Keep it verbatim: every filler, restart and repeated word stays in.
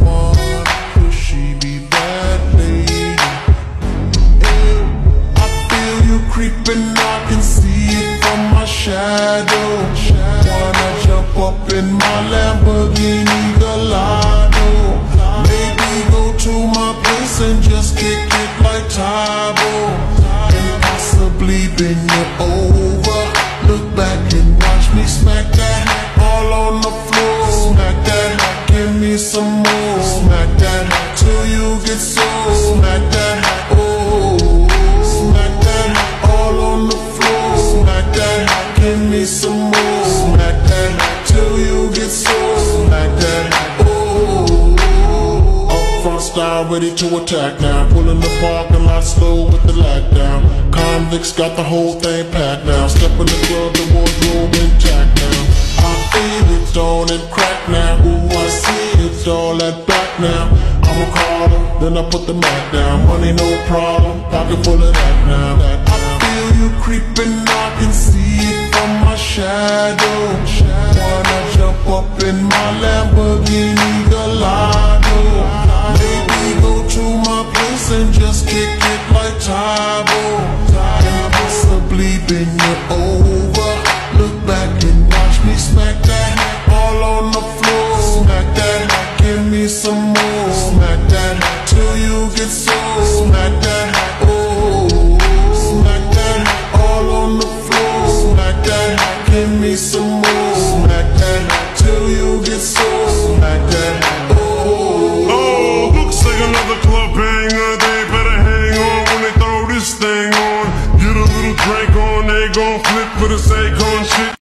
someone? Could she be that lady? I feel you creeping, I can see it from my shadow. Wanna jump up in my Lamborghini Gallardo? Maybe go to my place and just kick it like Tybo, and possibly bend you over. Look back and watch me smack that all on the floor. Smack that, give me some more. Smack that till you get sore. Smack that, oh. Smack that all on the floor. Smack that, give me some more. Smack that till you get sore. Smack that, oh. Up front style, ready to attack now. Pulling the parking lot slow with the light down. Convicts got the whole thing packed now. Step in the club, the wardrobe intact now. I feel it on and crack now. Ooh, I see it's all that back now. I'm a caller, then I put the mat down. Money no problem, pocket full of that now. I feel you creeping, I can see it from my shadow. Wanna jump up in my Lamborghini Gallardo? Maybe go to my place and just kick it like Tybo, and possibly bend you over. Look back and watch me smack that all on the floor. Smack that, give me some more. Smack that till you get sore. Smack that, oh. Smack that all on the floor. Smack that, give me some more. Smack that till you get sore. Smack that, oh. Oh, looks like another club banger. They better hang on when they throw this thing on. Get a little drink on, they gon' flip for the Akon shit.